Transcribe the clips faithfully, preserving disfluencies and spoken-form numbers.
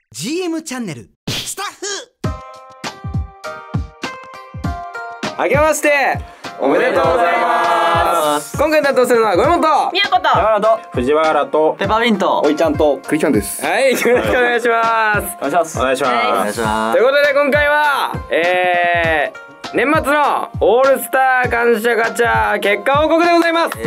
ジーエム チャンネルスタッフあけましておめでとうございます。今回担当するのは五右衛門とみやこと山田と藤原とペパーミントおいちゃんとクリちゃんです。 はい、よろしくお願いします。 お願いしますお願いしお願ます。 いしまということで今回はえー、年末のオールスター感謝ガチャ結果報告でございます。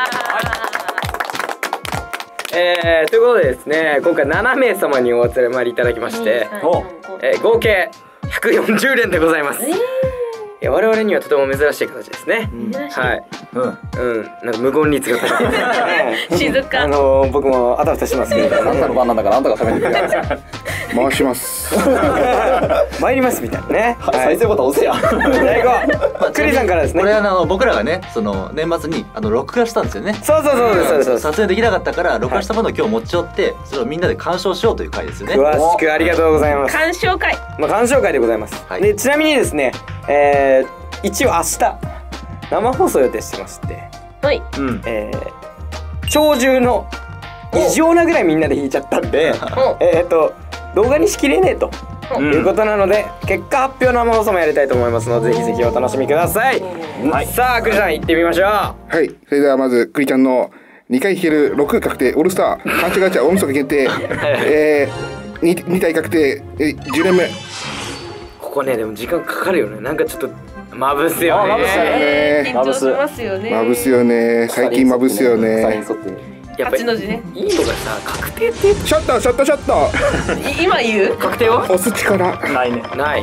えー、ということでですね、今回ななめい様にお集まりいただきまして、 おえー、合計ひゃくよんじゅうれんでございます。いや我々にはとても珍しい形ですね。はい。 うんうん。なんか無言率が高い。 静かあのー、僕もあたふたしますけど、 あんたの番なんだからあんたが喋ってくれ。回します。 参りますみたいなね。 再生ボタン押せや。 じゃあ行こう。クリさんからですね。 これあの僕らがね、その年末にあの録画したんですよね。 そうそうそうですそうですそうです。 撮影できなかったから録画したものを今日持ち寄ってそれをみんなで鑑賞しようという回ですよね。 詳しくありがとうございます。 鑑賞会。 まあ鑑賞会でございます。 はいでちなみにですね、えー、一応明日生放送予定してまして、 はい。 うんえー、鳥獣の異常なぐらいみんなで弾いちゃったんで、えーっと動画にしきれねえと。ということなので結果発表生放送もやりたいと思いますのでぜひぜひお楽しみください。はい、さあクリさん行ってみましょう。 はい、それではまずクリちゃんのにかい弾けるろく確定オールスター感謝ガチャ大晦日限定えー、に, に体確定えじゅうれんめ。 ここねでも時間かかるよね。なんかちょっとまぶすよね。 まぶすよね緊張しますよね。 まぶすよね。最近まぶすよね。 やっぱり八の字ね。 いいのがさ確定ってシャッターシャッターシャッター。 い今言う？ 確定は押す力。 ないね。 ない。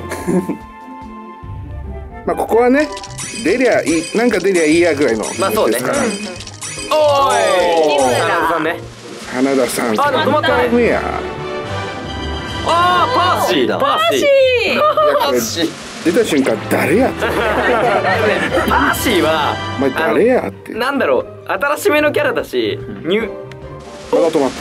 まあここはね出りゃいいなんか出りゃいいやぐらいのまあそうねですから。 おーい。 いいね花田さんね。 花田さん。 あでも止まったね。 ねや。 あーパーシーだ。パーシー。 パーシー。出た瞬間誰やって。 パーシーはお前誰やって。まなんだろう新しめのキャラだしニュだ止まった。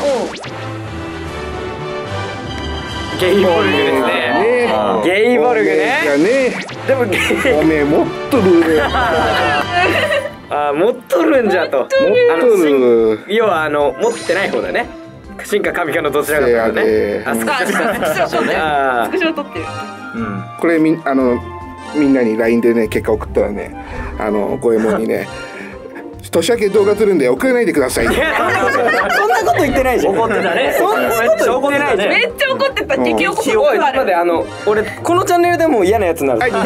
ゲイボルグですね。 ねゲイボルグいやね。 ね。 でもゲイおめえ持っとる。 あ持っとるんじゃと。 持っとる。 要はあの持ってない方だね。進化神かのどちらかだね。あ、スカあ、スクショね。 あスクショ撮ってる。 うんこれみんあのみんなに ライン でね結果送ったらねあの五右衛門にね年明け動画撮るんで送らないでください。 そんなこと言ってないじゃん。 怒ってたね。 そんなこと言ってないじゃん。 めっちゃ怒ってた。激怒すおい、 ごいある。 待ってあの俺このチャンネルでもう嫌なやつになる。 はい、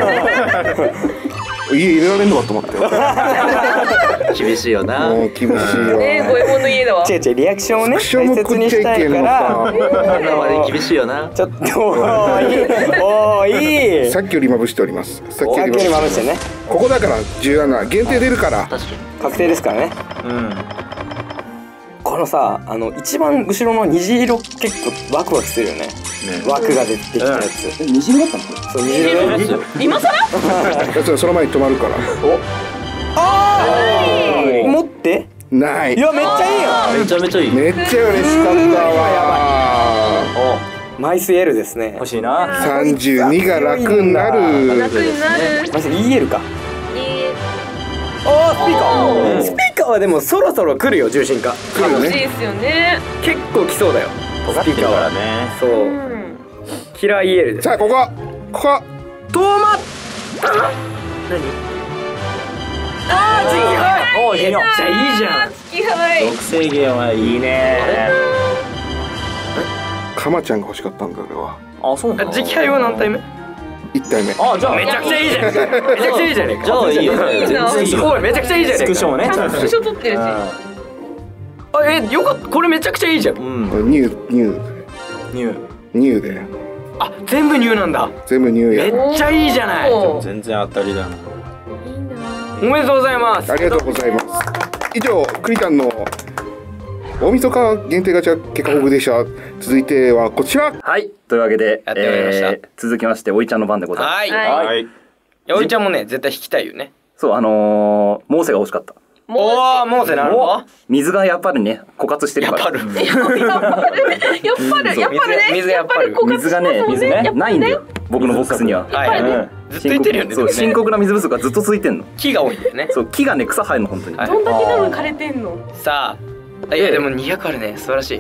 家入れられんのかと思ったよ。 厳しいよな。 もう厳しいよ。 ね、五右衛門の家だわ。 違う違うリアクションをねスクショも大切にしたいから。 生で厳しいよな。 ちょっとおーいいおーいい。 さっきよりまぶしております。さっきよりお明けにまぶしてね。 ここだからじゅうなな限定出るから。 確か確定ですからね。 うんこのさあの一番後ろの虹色結構ワクワクするよね。枠が出てきたやつ。 虹色だったのこれ。 そう虹色だよ。 今更？ それその前に止まるから。 ああ持って。 ないい。やめっちゃいいよ。 に。めちゃめちゃいい。 めっちゃ嬉しかったわ。 マイス L ですね。 欲しいな。 三十二が楽になる。 楽になる。 マイス イーエルか。 いい。 ああスピーカおー。スピーカーはでもそろそろ来るよ重心化。 来るよね。 欲しいですよね。 結構来そうだよ。スピーカーは。 ね。 そうう。 ん。 キラー イーエルです。 さあここここ。 止まった何あー次はいおいいよ。 めっちゃいいじゃん。 月はい。 属性ゲーはいいね。 かまちゃんが欲しかったんだ俺は。 あそうなんだ。 次杯は何体目一体目。 あじゃあめちゃくちゃいいじゃんめちゃくちゃいいじゃねえかじゃあいいよ。 いいな全然いいよ。 おいめちゃくちゃいいじゃねえかスクショもね。 ちゃんとスクショ撮ってるし。 あえよかったこれめちゃくちゃいいじゃんうん。 ニューニューニュー。 ニューであ全部ニューなんだ全部ニューめや。 っちゃいいじゃないおー全然当たりだな。 おめでとうございますありがとうございます。以上クリタンの大晦日限定ガチャ結果報告でした。続いてはこちら。 はい、というわけで、 やってまいりましたえー続きましておいちゃんの番でございます。 はいはいはい。 いやおいちゃんもね絶対弾きたいよねそう、あのー、モーセが欲しかった。 もうおおモーセなるの水がやっぱりね枯渇してるから。 やっぱるやっぱるやっぱるやっぱるね。 水がやっぱる枯渇水がね、 しますもん水ねやっぱりねないんだよ。僕のボックスには。 はいはいうんずっと言ってるよねそう、 でもね深刻な水不足がずっと続いてんの。 木が多いんだよねそう、木がね草生えるの本当に。 はいどんだけ多分枯れてんの。 さあいやでもにひゃくあるね素晴らしい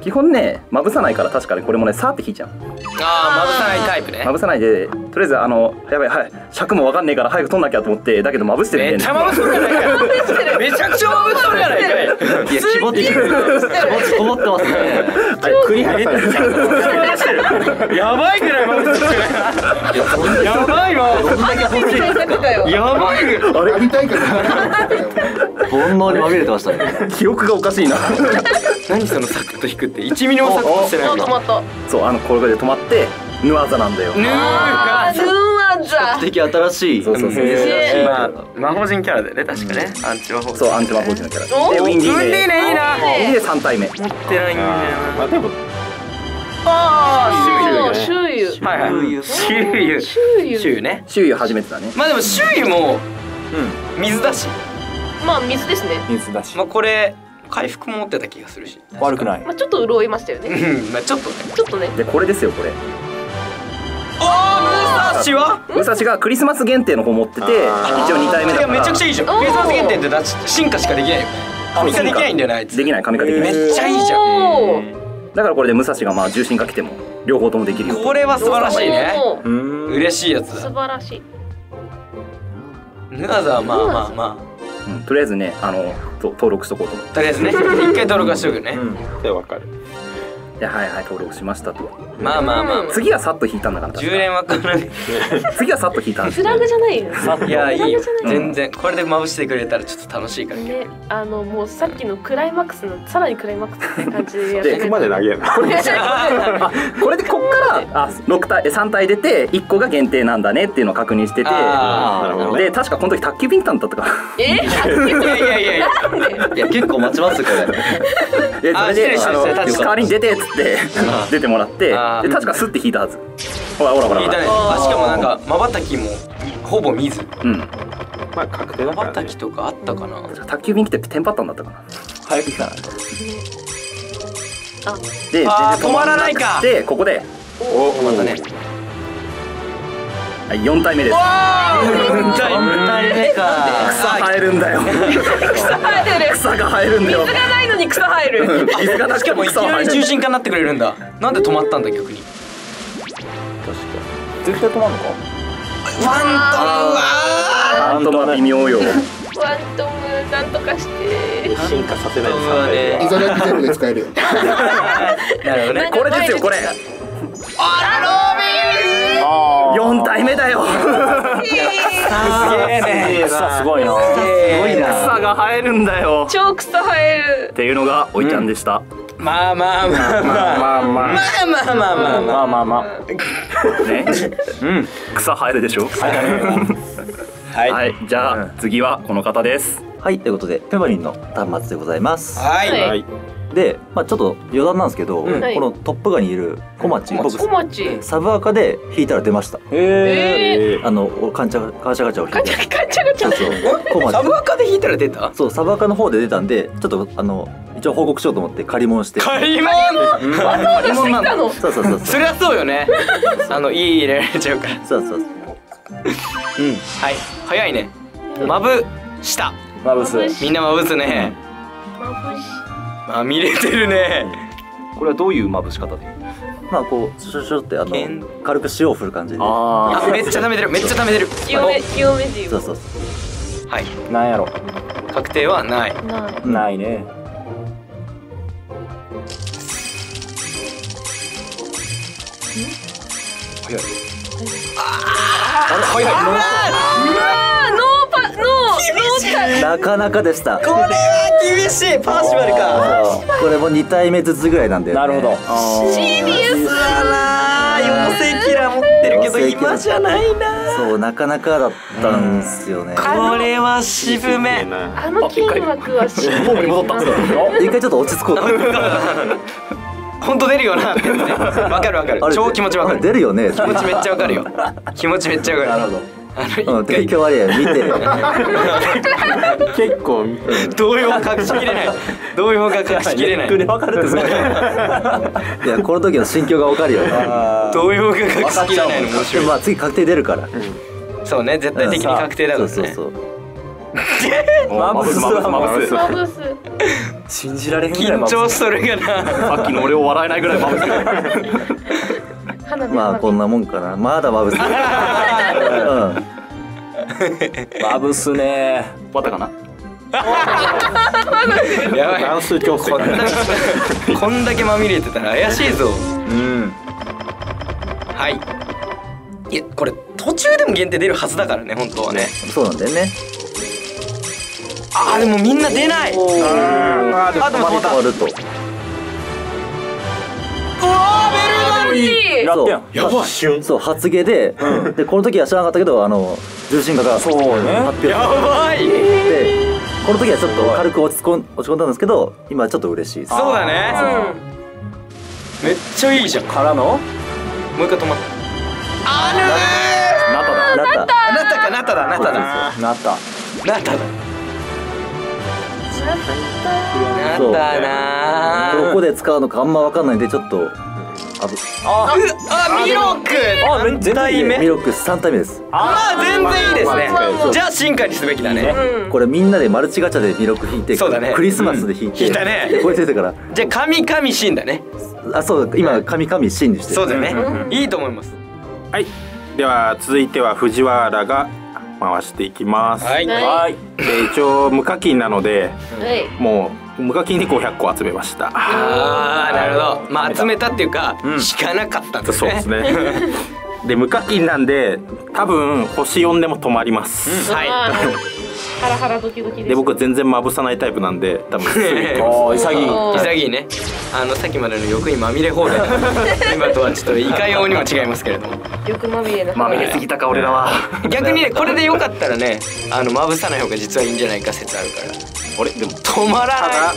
基本ねまぶさないから確かにこれもねさーって引いちゃう。 ああまぶさないタイプね。 まぶさないでとりあえずあのやばいはい尺もわかんねえから早く取んなきゃと思ってだけどまぶしてるんだよね。 めっちゃまぶすんじゃないかよ。めちゃくちゃまぶしとるじゃないかい。 いや気持ち気持ちこもってますね。 栗入れてるじゃん。 やばいぐらいまぶしてる。やばいわ。 どんだけ欲しいですか。 やばいぐらい。 あれやりたいから煩悩にまみれてましたね。 記憶がおかしいな。 何そのサクッと引くっていちミリもサクッとしてないあ止まった。 そうあのこれで止まってヌアザなんだよ。 ヌーがあーヌーアザ。 的新しい。 そうそうそう珍しい。 まあ魔法陣キャラだよね確かね。アンチ魔法陣。 そうアンチ魔法陣のキャラおでウィンディーでウィンディーねいいな。 ウィンディーでさん体目。 持ってないんだよな。 あでもああー周遊。 はいはい。周遊。 周遊。 周遊ね。 周囲初めてだね。 まあでも周遊も水だし。 まあ水ですね。 水だしまあこれ回復も持ってた気がするし。 悪くない。 まあちょっと潤いましたよね。 うんまあちょっとね。 ちょっとね。 でこれですよこれ。 ああムーサシは？ 武蔵がクリスマス限定の方持っててあー一応に体目いやだから。 めちゃくちゃいいじゃん。クリスマス限定ってだって進化しかできないよ。神化できないんだよなあいつ。 できない神化できない。 めっちゃいいじゃん。 おお。 だからこれで武蔵がまあ重心かけても両方ともできるよ。 これは素晴らしいね。 おーうーん。 嬉しいやつ素だ。 晴らしい。 ヌアザはまあまあまうんとりあえずねあのと登録しとこうと思って。 あとりあえずね一回登録はしとくね。 うん。でわかる。 いやはいはい登録しましたと。 まあまあまあ。 次はさっと引いたんだから。確かじゅう連わかんない。 次はさっと引いたんですフラグじゃないよ。 いやいいよフラグじゃない全然これでまぶしてくれたらちょっと楽しいからね。 ね、あのもうさっきのクライマックスのさらにクライマックスって感じでやってで、ここまで投げるな。 これでこれでこっからあろく体さん体出ていっこが限定なんだねっていうのを確認しててあーなるほどねで確かこの時宅急便来たんだったかえいやいやいやいや。 いや結構待ちますこれ。 でそれであ失礼あの失礼確か代わりに出てっつって出てもらってであー確かスッて引いたはず。ほらほらほらほら。 いいだね。あしかもなんか瞬きもほぼ水。 うん。 まあ確定だからね。 瞬きとかあったかな。 宅急便来てテンパったんだったかな。 早く来たな。 あであー全然止まらないかでここでおまたね。 はいよん体目です。 うんだいぶ体目か。 草生えるんだよ。 草生えてる。 草が生えるんだよ。 水がないのに草生える。 水がなくしてかもいきなり草は生える。 中心化になってくれるんだ。なんで止まったんだ逆に。 絶対止まんのか。 ファントムはハントも微妙よ。 ワントムなんとかして。 進化させないとそうねイザラキゼロで使えるよ。 なるほどね。 これですよこれ。 あよん体目だよ。 すげえね。 さすごいな。 すごい草が生えるんだよ。 超草生えるっ。ていうのがおいちゃんでした。 まあまあまあまあまあまあ。 まあまあまあまあまあ。 まあまあまあ。 ね。 うん。 草生えるでしょ。 はいはい、じゃあ次はこの方です。 はいということでペマリンの端末でございます。 はい。 はい。 でまあちょっと余談なんですけど、 うんはいこのトップガンにいる小町僕小町。 サブアカで引いたら出ました。 えあのおカンチャカンチャガチャを引いて。 ガチャガチャガチャ。 そうそう小町サブアカで引いたら出た？ そうサブアカの方で出たんでちょっとあの一応報告しようと思って借り物して。 借り物。 わざわざしてきたの。 そうそうそうそうそりゃそうよね。あのいい入れられちゃうから。 そうそうそう。 はい。早いね。まぶした。 まぶす。 みんなまぶすね。 まぶしあ見れてるね。 これはどういうまぶし方で？ まあこうシュシュシュってあのけん軽く塩を振る感じで。 ああめっちゃ溜めてるめっちゃ溜めてる。 清め清め塩。 そうそうそう。 はい。 あ。なんやろ。 確定はない。 ない。 ないね。 早い。 あーノーパノーノータなかなかでした。 これは厳しい。パーシバルか。 そうこれもに体目ずつぐらいなんだよね。 なるほど。 シリアス。 だな。妖精キラー持ってるけど今じゃないな。 そうなかなかだったんですよね。 これは渋め。 あの金額はしホームに戻った。 一回ちょっと落ち着こう。 本当出るよな。わかるわかるあ。れ超気持ちわかあれる。 出るよね。 気持ちめっちゃわかるよ。気持ちめっちゃわかる。なるほど。あのうん、 一回提供あれや見て。 結構見て。 動揺が隠しきれない。動揺が隠しきれない。 分かるってすごい。 いやこの時の心境がわかるよ。 動揺が隠しきれないの面で白い。 もまあ次確定出るから。 そうね絶対的に確定だからね。 そうそうそう。 マブスマブスマブスマブス。 信じられへんぐらい緊張しとるがな。 さっきの俺を笑えないぐらいまぶす花火。 まあこんなもんかな。まだまぶす。うん。 まぶすね。終わったかな。 やばい。 乱数競争こんだけこんだけまみれてたら怪しいぞ。 うんはい。いやこれ途中でも限定出るはずだからね本当はね。 そうなんだよね。 あーでもみんな出ない。 あーでもあでも止まった。 終わると。 うわーベルいい。 やってやん。 やばい。 そう発芸で、でこの時は知らなかったけどあの重心化が発そうね。 表やばい。 でこの時はちょっと軽く落ち込ん落ち込んだんですけど今ちょっと嬉しいです。 そうだね。めっちゃいいじゃん。 からのもう一回止まった。あなっただ。 なった。 るー。なったかなっただなっただなった。 なっただ。なそうったなー。 どこで使うのかあんま分かんないんでちょっとあぶあ、 あミロク。 あ全然いいね目ミロックスさん体目です。 まあ全然いいですねう。んじゃあ進化にすべきだね。 うん。 これみんなでマルチガチャでミロック引いてそうだねクリスマスで引いて、 引いたねこれ出てからじゃあ神神シンだね。 あそう今神々シーンにしてる。 そうだね。いいと思います。 はいでは続いては藤原が回していきますはい。 はい。 で一応無課金なのではい。 もう無課金でごひゃっこ集めましたああなるほど。まあ集めたっていうかうん引かなかったんですね。 そうですねで無課金なんで多分星よんでも止まります、 はい。 あーハラハラドキドキです。 で僕は全然まぶさないタイプなんで多分すぐ行けますおー潔い。 おー潔いね。あのさっきまでの欲にまみれ放題。今とはちょっといかようにも違いますけれども。 欲まみれな。 まみれすぎたか俺らは。 逆にねこれでよかったらねあのまぶさない方が実はいいんじゃないか説あるから。 あれでも。 止まらない。 あ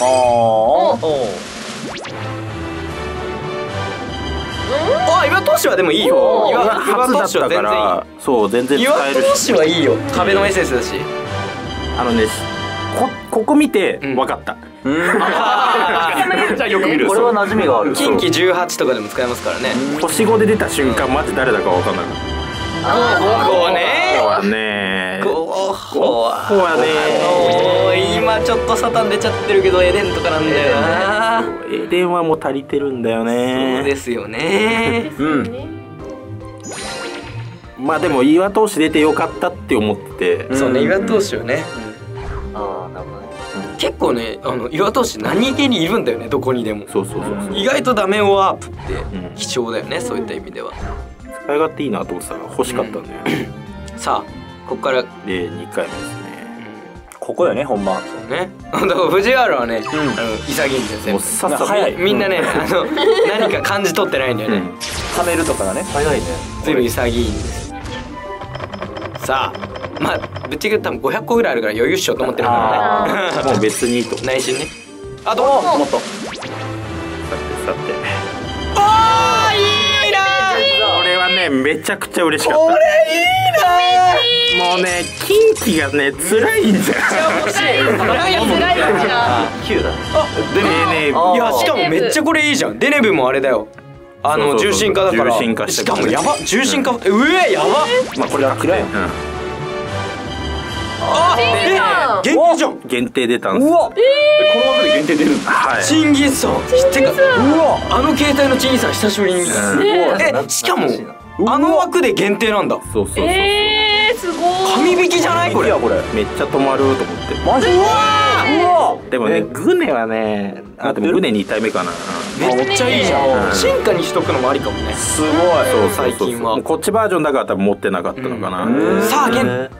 あ岩投手はでもいいよ。岩岩初だった投手は全然いからそう全然い。 使岩投えるし手はいいよ。壁のエッセンスだし。 あのねこここ見てうん分かった、 あ。じゃあよく見る。 これは馴染みがある。 近畿じゅうはちとかでも使えますからね。 星ごで出た瞬間マジ誰だか分かんなかったこうね。 はねゴッホはここはねおー今ちょっとサタン出ちゃってるけどエデンとかなんだよな。 エデンはもう足りてるんだよそうねですよね。 うん。 まあでも岩投手出てよかったって思ってて、 そうね岩投手はね。 ああなるほどね。 結構ねあの岩投手何気にいるんだよねどこにでも。 そうそうそうそう意外とダメオアープってうん貴重だよねそういった意味では。 使い勝手いいなと思ってたら欲しかったんだよね、 さあここからでにかいめですねここよね、ほんま。 ね。だから藤原はね、あの潔いんだよ全部。 もうさっさと早いみんなねあの何か感じ取ってないんだよね。 はめるとかがね。 早いね。 随分潔いんです。さあまあぶっちゃけ多分ごひゃっこぐらいあるから余裕っしようと思ってるからね。 もう別にいいと思う内心ね。あともっと。 さてさてあーいいなこれはねめちゃくちゃ嬉しかったこれいいなもうね近畿がね辛いんじゃん欲しい。 辛い辛いじゃん。 きゅうだね。 でねねあいやしかもめっちゃこれいいじゃん。デネブもあれだよ。あのそうそうそう重心化だから。 重心化してしかもやば重心化。えうえやば。 まあこれは嫌い、うん、 あえさん限定じゃん。 限定出たんですうわ。え、この枠で限定出るんだ。 はいチンギスさん。てかうわ。 あの携帯のチンギスさん久しぶりに見た。 うんえしかもあの枠で限定なんだ。 そうそうそう、 えー、すごい。 神引きじゃないこれ。 いやこれ。 めっちゃ止まると思ってマジ？うわ。 でもねグネはねあでもグネに体目かなめっちゃいいじゃうんん。進化にしとくのもありかもね。 すごい。 そうそうそう最近はもうこっちバージョンだから多分持ってなかったのかな、 うんさあ限え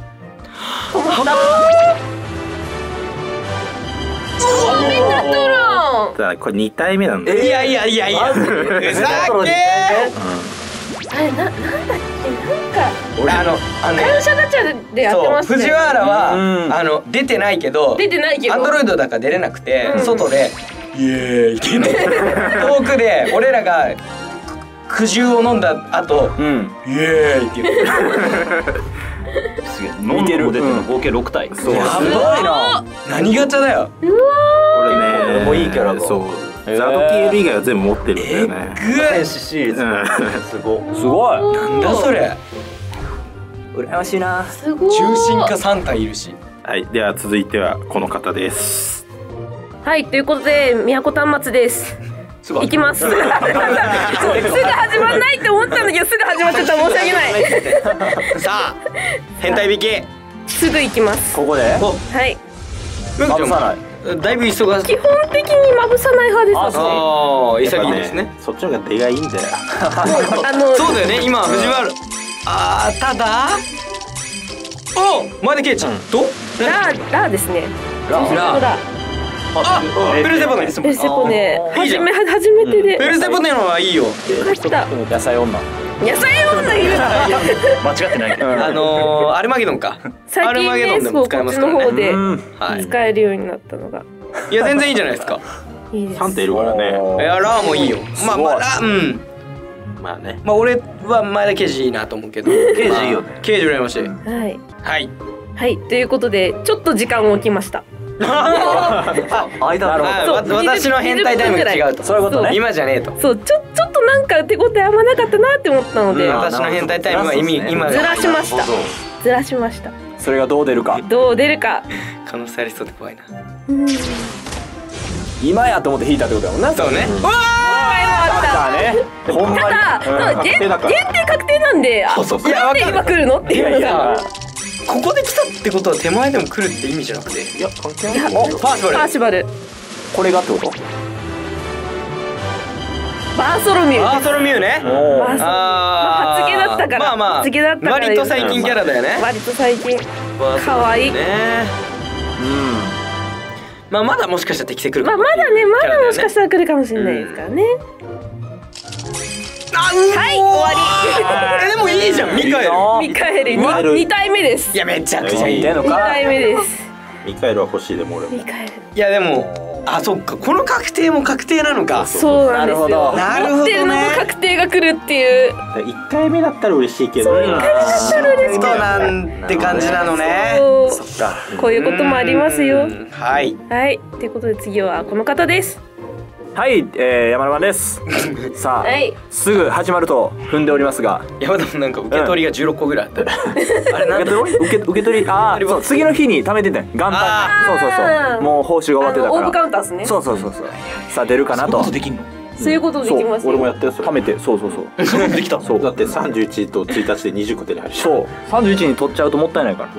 だからこれに体目なんだよ、 いやいやいやいや。ふざけー。 あれななんだっけなんかあのあのね感謝ガチャでやってそうますね。 藤原は、 うんあの出てないけど出てないけど。 アンドロイドだから出れなくて、 うん外でイエーイって言って遠くで俺らがくじゅうを飲んだ後うん。 イエーイって言ってすげえ。見てる。出てるの合計六体。 そうやすごいな。 何ガチャだよ。 俺ねもういいキャラがそう、 へーザドキエル以外は全部持ってるんだよね、 グ天使シリーズ。 うんすごい。 すごい。 ーなんだそれ。 羨ましいな。 すごい。 中心がさん体いるし。 はい、では続いてはこの方です。 はいということで都端末です。行きます。すぐ始まんないって思ったんだけどすぐ始まっちゃった、申し訳ない。 さあ変態引き。 すぐ行きます。 ここではい。 まぶさない。 だいぶ忙しい。 基本的にまぶさない派です。私。 ああ潔いですね。 そっちの方が出がいいんだよ。 あのそうだよね今藤原。あーただ。お前田圭一と。 ラーラーですね。 ラーラー。 あペルセポネ。 ペルセポネ。 いいじゃん初め初めてで。 ペルセポネのはいいよ。 勝った。 野菜女。 野菜女いる。 間違ってない。 あのーアルマゲドンか。ア最近ルマゲドねンでも使えそうこっちますからね。 の方ではい。 使えるようになったのがいや全然いいじゃないですか。 いいです。 さん体いるからね。 いやラーもいいよ。まあまあラーうん。 まあね。 まあ俺は前田圭司いいなと思うけど。 刑事いいよね。 圭司羨ましい。 はいはい。 はいということでちょっと時間を置きました。 間あわそう私の変態タイムが違うと。 そういうことね。 今じゃねえと。 そうちょちょっとなんか手応えあんまなかったなって思ったので、 うん私の変態タイムは意味今ずらしました。ずらしました。 それがどう出るか。 どう出るか。 可能性ありそうで怖いな。 うん。 今やと思って引いたってことだもんな。 そうね。うわだね。ほんまに。 ただ、 うん限限定確定なんで、あ、 そうそうなんで今来るのっていうのが。 ーここで来たってことは手前でも来るって意味じゃなくて。いや関係ない。 いやおパーシバル。 パーシバル、 これがってこと？ バーソロミュー。 バーソロミューね。 バーソロミュー。 あまあ、発毛だったから。 まあまあ発毛だったから。 割と最近キャラだよね。 割と最近。 バーソロミュー可愛いね。まあまだもしかしたら適正来るまあ、 かも。 まだね、まだもしかししたら来るかもしれないですからね。はい、終わえでもいいじゃんミカエル。 り。ミカエルうわに体目ですい。やめちゃくちゃいい。いに出んのか。 体目です。 ミカエルは欲しいでも俺も。 ミカエル。 やでもあそっかこの確定も確定なのか。 そうなんですよ。 なるほど持ってるのも確定が来るっていう。 一回目だったら嬉しいけど。 そうなんて感じなのね。 そうそっか。 こういうこともありますよ。 うんはい。 はい、ということで次はこの方です。 はい、えー、山田です。さあ、 はいすぐ始まると踏んでおりますが、 山田もなんか受け取りがじゅうろっこぐらいあった。あれなんで受け取り受け受け取りああ、そう次の日に貯めてて元旦あそうそうそうもう報酬が終わってたから。 あのオーブカウンターですね。 そうそうそうそう。さあ出るかなと。 できんの？ そういうことできますよ。 俺もやってるそれ。 貯めてそうそうそう。 できた。 そうだってさんじゅういちとついたちでにじゅっこ手に入る。 そうさんじゅういちに取っちゃうともったいないから。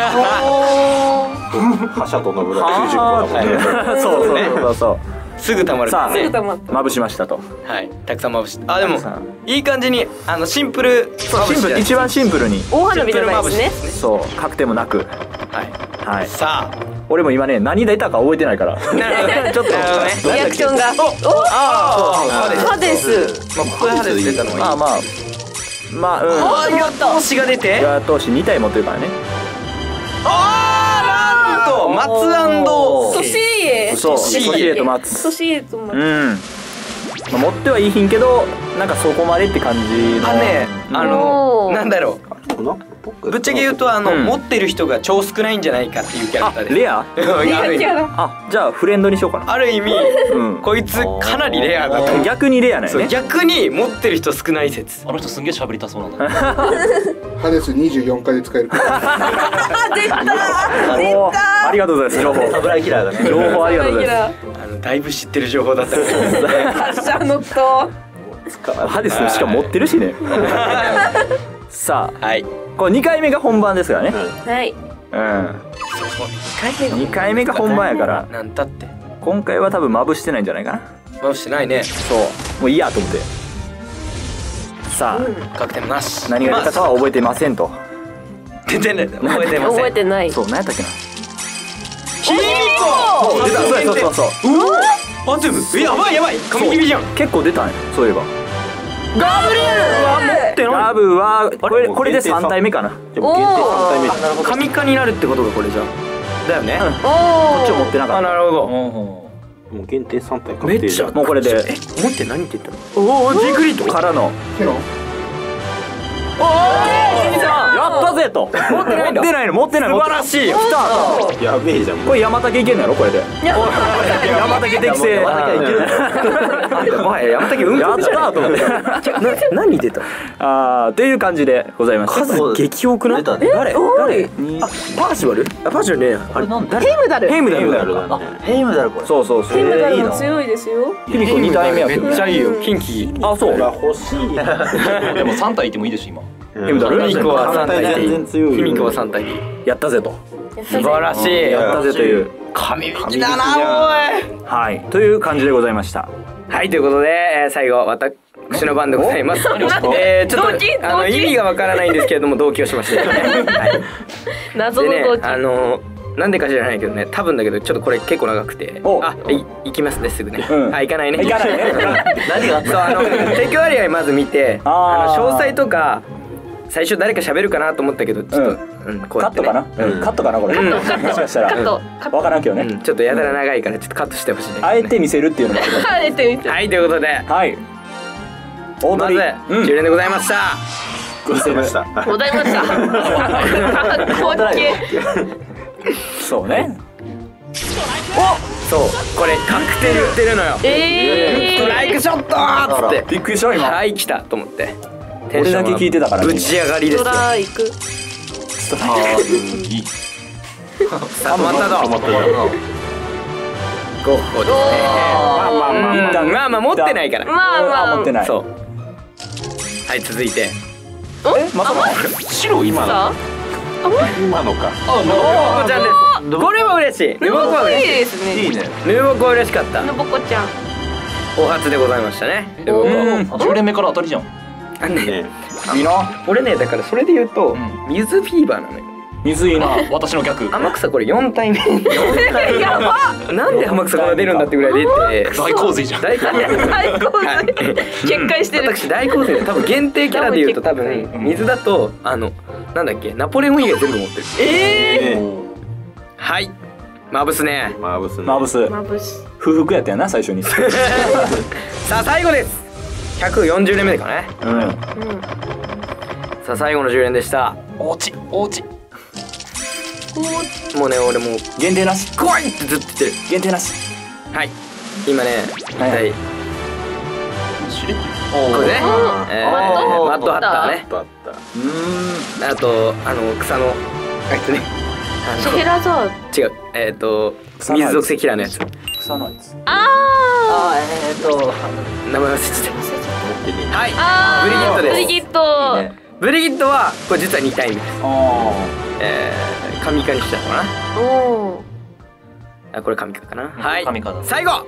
覇者と信長きゅうじゅっこだもんね。 そうそうそうそう。 すぐ溜まるさあね。 たまった。 まぶしましたと。 はい。たくさんまぶし。あでもさあいい感じにあのシンプルまぶしシンプル一番シンプルに大花火じゃないですね。 そう確定もなくはい。 はい。 さあ。 俺も今ね何出たか覚えてないから。 なるほどね。 ちょっとなるほどね。 リアクションが。お、 ああ。 歯です。 まあここで歯です出たのはいい。 まあまあまあうん。 あやっと星が出て。 ガ投手に体持ってるからね。 あーなんと松ソシエ。 そうソシエソシエと松。 ソシエと松。 うん。まあ、持ってはいいひんけどなんかそこまでって感じの。 あねあのおーなんだろうぶっちゃけ言うとあのうん持ってる人が超少ないんじゃないかっていうキャラクターです。 あレア？ うんリある意味アキャラ。 あじゃあフレンドにしようかな。 ある意味うん。 こいつかなりレアだと思う。 逆にレアなんそうよね。 逆に持ってる人少ない説。 あの人すんげえ喋りたそうなんだ。 ハデスにじゅうよんかいで使えるからあ、出た。 おーありがとうございます情報。 サブライキラーだね。 情報ありがとうございまあのだいぶ知ってる情報だったね。 発射のと。 す。ハデスしかも持ってるしね。さあはい。 これにかいめが本番ですからね。 はい。 うん。 そうにかいめにかいめが本番やからなんたって今回は多分まぶしてないんじゃないかな。 まぶしてないね。 そうもういいやと思って。さあ確定もなし。 何が出たかは覚えてませんと。 全然覚えてません。 覚えてない。 そう何やったっけな。 ひみこ。 出たそうそうそうそう。 アントゥム。えやばいやばい。神君じゃん。 結構出たんやそういえば。 ガブリエルは持ってラブはこれこれでさん体目かな。 でも限定さん体目。 神化になるってことがこれじゃん。だよね。 こおっちを持ってなかあっなるほど。 もう限定さん体確めっちゃ定じゃん。 た。もうこれでえ持って何って言ったの？おおジークリート。 からの。 ケロンよったぜと。持ってないんだ。持ってないの持ってない。 素晴らしいよ。 スタート。 やべえじゃん。 これ山竹いけんのやろこれで。山竹適正。 山竹いける。 もはや山竹運やったーと思って。 な何出たあーっていう感じでございました。 数激多くない？ 出たね。 誰誰？あパーシバル？あパーシバルね。あれなんだ。 ヘイムダルヘイムダル。 ヘイムダルだね。ヘイムダルこれ。 そうそうそう。 ヘイムダルいいのも強いですよ。 ひみこに代目やけど。 めっちゃいいよ。キンキ。 あそう。 欲しい。 でも三体いてもいいでしょ今。 ヘイムダル。 ヒミコは三体で全然強いよ。 ヒミコは三体でやったぜと。 素晴らしい。 やったぜという。 神引きだなおい。 はいという感じでございました。 はいということで、えー、最後私の番でございます。えー、ちょっと動機あの動機意味がわからないんですけれども同期をしました、ね。はい。でね謎の動機。 あのなんでか知らないけどね多分だけどちょっとこれ結構長くておあい行きますねすぐね。 うんあ行かないね。 行かないね。 何があっそうあの提供割合まず見てああーの詳細とか最初誰か喋るかなと思ったけどちょっと、うんこうやってねカットかな。うんカットかなこれ。もしかしたらカットカットわからんけどね。 うん、ちょっとやたら長いからちょっとカットしてほしいね。 あえて見せるっていうのもあります。 あえて見て。 はいということではい。大まず鳥。うんじゅう連でございました。 ございました。 ございました。かっけそうね。 そうこれカクテル言ってるのよ。 えストライクショットーっつってびっくりした今。 はい来たと思って俺だけ聞いてたからねぶち上がりですストよ。 ライク。 さあ止まったぞ。 止まったじゃん。 ゴッホですね。 まあまあまあ。一旦まあまあ持ってないから。 まあまあ持ってない。 そうはい続いてえまさか。 白今の。 さ今のか。 ヌボコちゃんです。これは嬉しい。ヌボコは嬉しい。 いいですね。 いいね。 ヌボコは嬉しかった。 のぼこちゃん。 お初でございましたね。ヌボコ。 うん。 十連目から当たりじゃん。 あのねね。 いいな。 俺ねだからそれで言うと水フィーバーなのよ。 水いいな。 私の逆。 天草これよん体目。 やば。 なんで天草こんな出るんだってぐらい出て。 大洪水じゃん。 大洪水。 最高はいで決壊してる。 私大洪水で多分限定キャラで言うと多分水だとあのなんだっけナポレオン以外全部持ってる。 ええ。 はいマブスね。 マブスね。 マブス。 まぶし。 不服やったよな最初に。 さあ最後ですひゃくよんじゅう連目かね。 うん。 さあ最後のじゅう連でした。 おうちおうち。 もうね俺もう限定なし。 怖いってずっと言ってる。 限定なし。 はい今ね一体しれっと。 これねえーマットハッターね。 だった。 うーん。 あとあの草のあいつねあのシェラザー。 違うえっと草のやつ水属性キラーのやつ草のやつ。 ああーえーっと。 名前忘れてた。はいあ。 ブリギットですブリギット。 いいねブリギットはこれ実はに体目です。 あえー神化にしちゃったかな。 おお。 あこれ神化かな。はい神化だ最後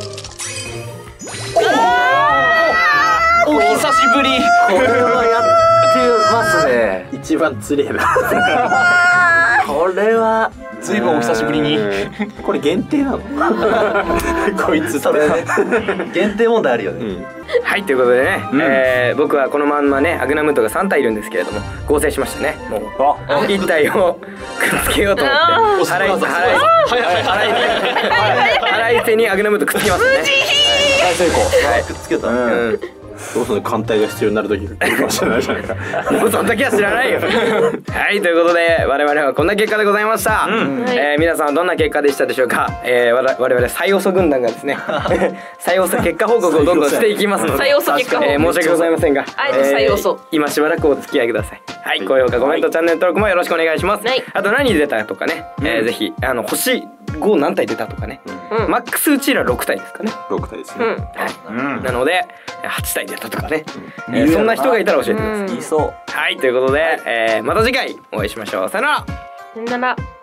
お久しぶり。 これはやってますね。 一番つれえな。 これは。 ずいぶんお久しぶりに。 これ限定なの？こいつそれね。限定問題あるよね。 うん。 はいということでね、えー僕はこのまんまねアグナムートがさん体いるんですけれども合成しましたね。もうあ。 いち体をくっつけようと思って払い払いはいはいはい。 払い手にアグナムートくっつけますね。 大成功。 はいくっつけた。 うんどうする艦隊が必要になる時が来るかもしれないじゃないか。 もうそん時は知らないよ。はいということで我々はこんな結果でございました、えー皆さんはどんな結果でしたでしょうか。えー、わら我々最遅軍団がですね最遅結果報告をどんどんしていきますので最遅結果報告えー申し訳ございませんがあえて最遅えー今しばらくお付き合いください。はい高評価コメントチャンネル登録もよろしくお願いします、 はいあと何出たとかね、えーぜひあの星ご何体出たとかね、 うんマックスうちらろく体ですかね。 六体ですね。 うん。 うん。 なのではち体出たとかね、えーそんな人がいたら教えてください、 うんいそう。 はいということで、えーまた次回お会いしましょう。さよなら。 さよなら。